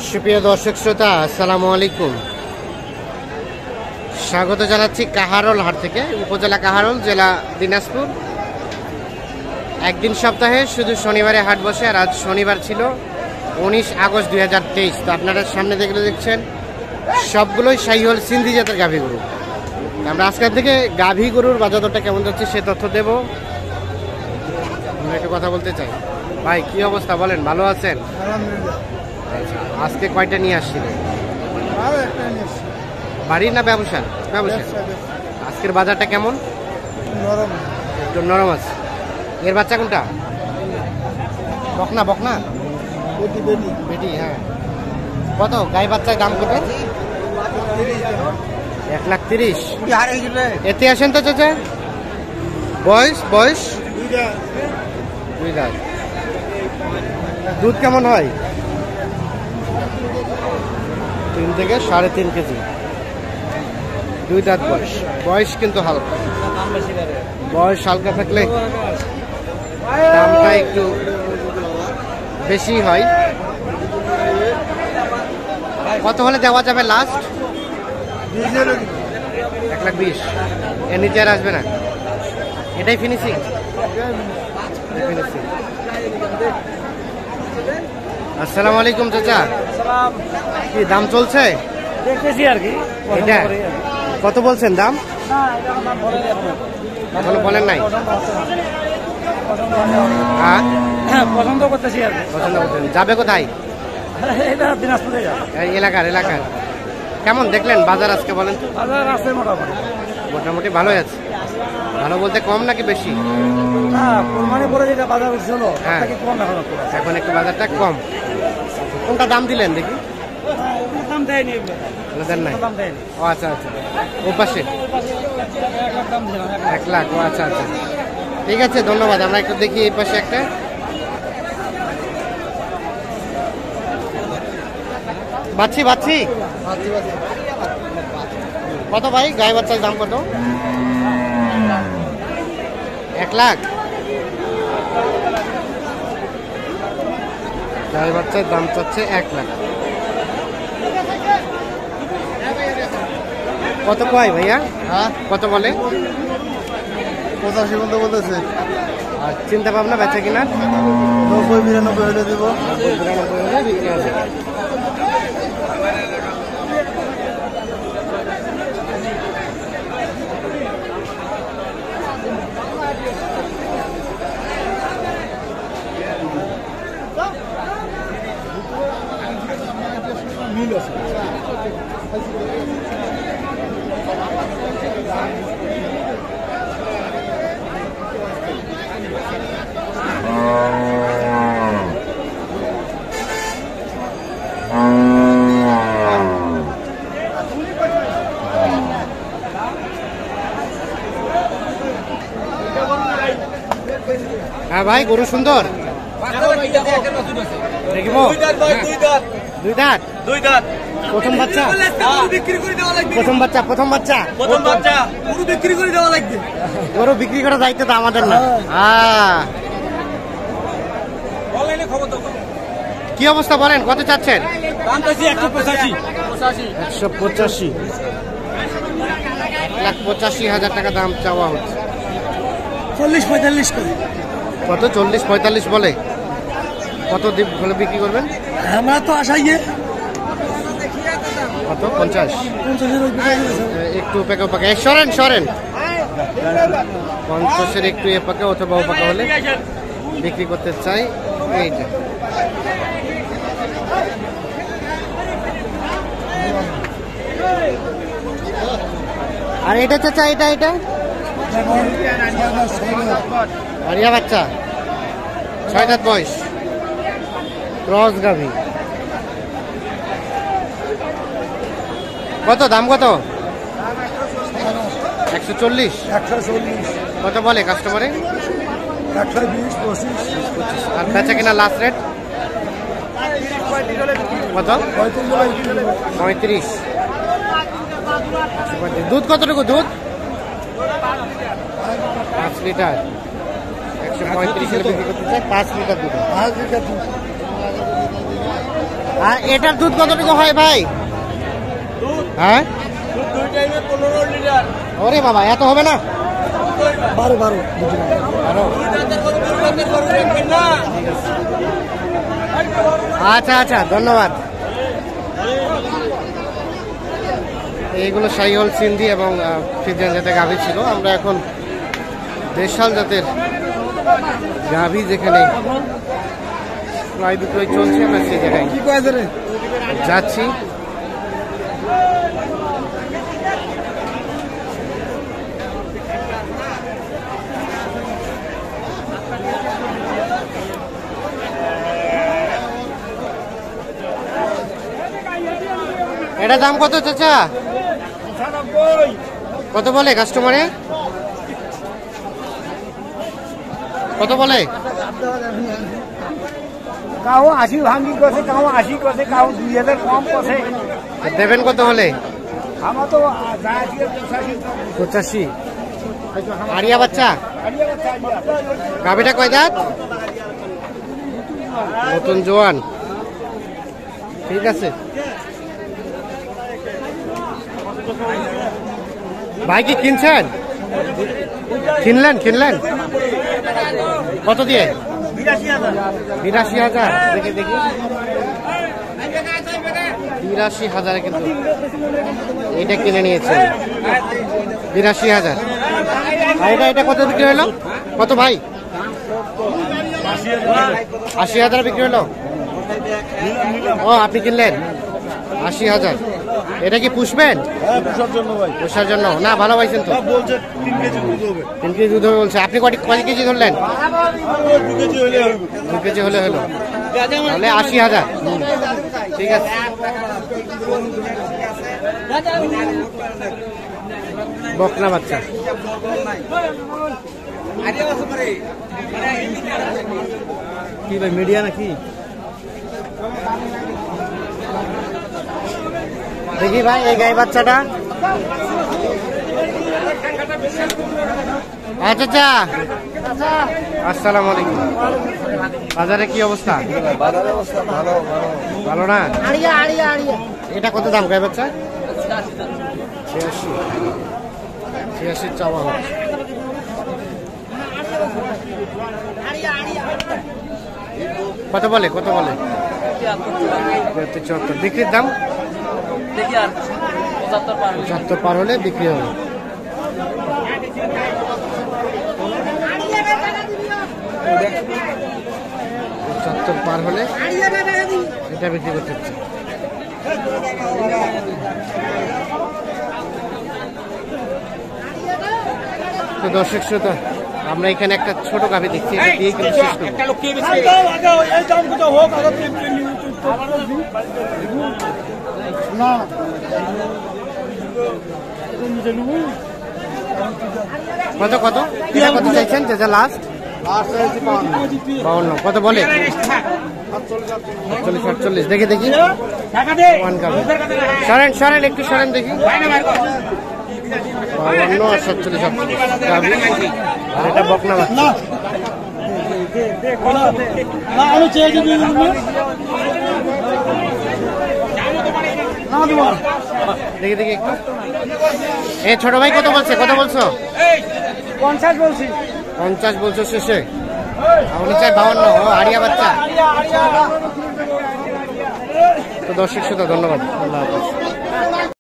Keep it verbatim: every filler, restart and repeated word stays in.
সুপ্রিয় দর্শক শ্রোতা, আসসালামু আলাইকুম। স্বাগত জানাচ্ছি কাহারোল হাট থেকে, উপজেলা কাহারোল, জেলা দিনাজপুর। একদিন সপ্তাহে শুধু শনিবারে হাট বসে, আর আজ শনিবার ছিল উনিশ আগস্ট দুই হাজার তেইশ। তো আপনারা সামনে দেখলে দেখছেন সবগুলোই শাহিওয়াল সিন্ধি জাতের গাভী গরু। আমরা আজকের থেকে গাভী গরুর বাজার দরটা কেমন যাচ্ছে সে তথ্য দেব। আমরা একটু কথা বলতে চাই। ভাই কি অবস্থা বলেন, ভালো আছেন? আচ্ছা, আজকে কয়টা নিয়ে আসছিলেন? বাড়ির না ব্যবসা? ব্যবসা। আজকের বাজারটা কেমন? নরম, একটু নরম আছে। এর বাচ্চা কোনটা? বকনা? বকনা বেটি বেটি বেটি, হ্যাঁ। কত গাই বাচ্চার দাম কত? এক লাখ তিরিশ। এতে আসেন তো চাচা। বয়স বয়স দুই দাঁত। দুধ কেমন হয়? তিন থেকে সাড়ে তিন কেজি। দুই দাঁত বয়স। বয়স কিন্তু হালকা, বয়স হালকা থাকলে দামটা একটু বেশি হয়। কত হলে দেওয়া যাবে লাস্ট? এক লাখ বিশ। এর নিচে আর আসবে না? এটাই ফিনিশিং? ফিনিশিং। আসসালামু আলাইকুম চাচা, কি দাম চলছে? দেখতেছি আর কি। এটা কত বলছেন দাম? এখনো বলেন নাই? হ্যাঁ, পছন্দ করতেছি আর কি। পছন্দ করছেন। যাবে কোথায়? এটা দিনাজপুরে যাবে। এই এলাকার এলাকার কেমন দেখলেন বাজার আজকে বলেন তো? বাজার আছে মোটামুটি। মোটামুটি ভালোই আছে। ভালো বলতে কম নাকি বেশি? না, কোরবানি পরে যেটা বাজার উঠছিল হ্যাঁ, তার থেকে কম এখন একটু। এখন একটু বাজারটা কম। কোনটা দাম দিলেন দেখি? দাম দেয়নি এগুলো। কোনো দেন নাই? দাম দেয়নি। ও আচ্ছা আচ্ছা, ও পাশে এক লাখ দাম দিলাম। এক লাখ। ও আচ্ছা আচ্ছা, ঠিক আছে, ধন্যবাদ। আমরা একটু দেখি এই পাশে একটা। বাচ্চি বাচ্চি কত ভাই গাই বাচ্চার দাম কত? এক লাখ। গাই বাচ্চার দাম চাচ্ছে এক লাখ। কত কয় ভাইয়া? হ্যাঁ, কত বলে? পঁচাশি পর্যন্ত বলতেছে। আর চিন্তা ভাবনা বেচা কিনা? নব্বই বিরানব্বই হলে দিব। বিরানব্বই হলে বিক্রি হবে। হ্যাঁ ভাই, গরু সুন্দর। দেখিব? দুই দাঁত। দুই দাঁত। প্রথম বাচ্চা? বিক্রি করে দেওয়া লাগবে। প্রথম বাচ্চা প্রথম বাচ্চা প্রথম বাচ্চা পুরো বিক্রি করে দেওয়া লাগবে। গরু বিক্রি করার দায়িত্ব তো আমাদের না। হ্যাঁ, অনলাইনে খবর দাও। কি অবস্থা বলেন, কত চাচ্ছেন? দাম চাইছি একশো পঁচাশি। একশো পঁচাশি। এক লাখ পঁচাশি হাজার টাকা দাম চাওয়া হচ্ছে। চল্লিশ পঁয়তাল্লিশ করে। কত? চল্লিশ পঁয়তাল্লিশ বলে? কত দ্বীপ বলে বিক্রি করবেন? আমরা তো আশাই কত? পঞ্চাশ। পঞ্চাশের ওই বিক্রি করেছে। একটু পেকে পাকে সরেন সরেন। পঞ্চাশের একটু এ পাকে অথবা ও পাকা হলে বিক্রি করতে চাই। এইটা আর এটা তো চাই, এটা এটা আরিয়া বাচ্চা, ছয় দাঁত বয়স, ক্রস গাভী। কত দাম? কত? একশো চল্লিশ। একশো চল্লিশ। কত বলে কাস্টমারে? একশো বিশ পঁচিশ। আর বেচা কিনা লাস্ট রেট কত? পঁয়ত্রিশ। দুধ কতটুকু? দুধ পাঁচ লিটার। একশো পঁয়ত্রিশ বিক্রি করতে চাই, পাঁচ লিটার দুধ। আর এটার দুধ কতটুকু হয় ভাই? হ্যাঁ দুই টাইমে পনেরো লিটার। ওরে বাবা, এত হবে না? বারো বারো আরো না আচ্ছা আচ্ছা, ধন্যবাদ। এইগুলো শাহিওয়াল সিন্ধি এবং ফ্রিজিয়ান জাতের গাভী ছিল। আমরা এখন দেশাল জাতের গাভী যেখানে প্রায় বিক্রয় চলছে, আমরা সেই জায়গায় কি কয়েছে রে? যাচ্ছি। এটা দাম কত চাচা? কত বলে কাস্টমারে? কত বলে? কাউ আশি ভাঙ্গি করছে, কাউ আশি করছে, কাউ দুই হাজার কম করছে। দেবেন কত হলে? আমার তো পঁচাশি। আরিয়া বাচ্চা, গাভিটা কয় দাঁত? নতুন জোয়ান। ঠিক আছে ভাই, কি কিনছেন? কিনলেন কিনলেন কত দিয়ে? বিরাশি হাজার। দেখে দেখি, বিরাশি হাজারে কিন্তু এটা কিনে নিয়েছেন। বিরাশি হাজার। আর এটা এটা কত বিক্রি হলো? কত ভাই? আশি হাজার বিক্রি হলো। ও, আপনি কিনলেন আশি হাজার। এটা কি পুষবেন? পোষার জন্য না, ভালো পাইছেন তো। তিন কেজি দুধ হবে বলছে। আপনি কয় কয় কেজি ধরলেন? দু কেজি হলে হলো, তাহলে আশি হাজার। ঠিক আছে। বকনা বাচ্চা। কি ভাই, মিডিয়া নাকি? দেখি ভাই এই গাই বাচ্চাটা। আচ্ছা আচ্ছা, আসসালামু আলাইকুম। বাজারে কি অবস্থা? ভালো না? এটা কত দাম গাই বাচ্চা? ছিয়াশি। ছিয়াশি চাওয়া হচ্ছে। কত বলে? কত বলে? চুয়াত্তর। বিক্রির দাম? পঁচাত্তর পার হলে বিক্রি হবে। পঁচাত্তর পার হলে এটা বিক্রি করতে হচ্ছে। তো দর্শক শ্রোতা, আমরা এখানে একটা ছোট গাভী দেখছি, এটা দিয়ে কিন্তু শেষ করবো। কত কত এটা কত চাইছেন? যে যা লাস্ট বাউন্ন। কত বলে? আটচল্লিশ আটচল্লিশ। দেখে দেখি, সরেন সরেন একটু সরেন দেখি। বাউন্ন আর সাতচল্লিশ আটচল্লিশ। আর এটা বকনা বাচ্চা। দেখি দেখি একটু। এ ছোট ভাই কত বলছে? কত বলছো? পঞ্চাশ বলছি। পঞ্চাশ বলছো শেষে? উনি চাই বাউন্ন। ও, আরিয়া বাচ্চা। তো দর্শক শ্রোতা, ধন্যবাদ। আল্লাহ হাফেজ।